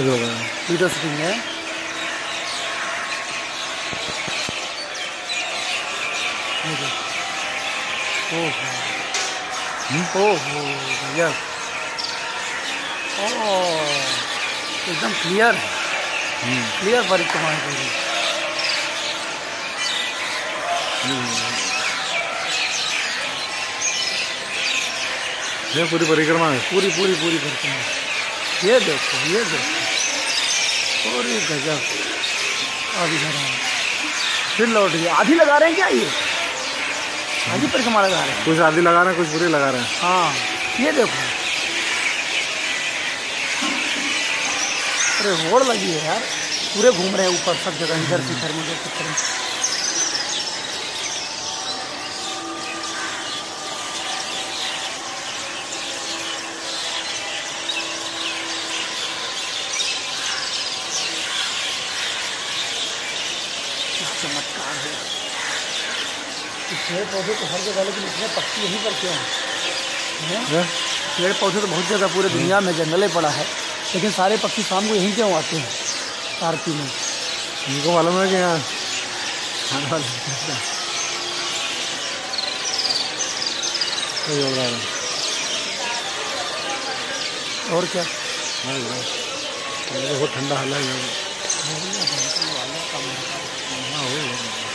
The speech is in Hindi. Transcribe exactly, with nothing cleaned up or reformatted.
वीडियो शूटिंग है। ओहो ओहो भैया, ओह एकदम क्लियर है, क्लियर परिक्रमा है पूरी। ये पूरी परिक्रमा है, पूरी पूरी पूरी परिक्रमा। ये देखो ये देखो, पूरी गजब। अब इधर आए, फिर लौट गए। आधी लगा रहे हैं क्या ये? आधी परिक्रमा लगा रहे हैं, कुछ आधी लगा रहे हैं, कुछ पूरी लगा रहे हैं। हाँ ये देखो, अरे होड़ लगी है यार, पूरे घूम रहे हैं ऊपर सब जगह, इधर से इधर मुझे सब तरह। चमत्कार है। पेड़ पौधे तो हर जगह, लेकिन इसमें पक्षी यहीं पर क्यों हैं? पेड़ पौधे तो बहुत जगह पूरे दुनिया में जंगले पड़ा है, लेकिन सारे पक्षी शाम को यहीं क्यों आते हैं आरती में? उनको मालूम है कि यहाँ खाने वाले और क्या बहुत ठंडा हाल है।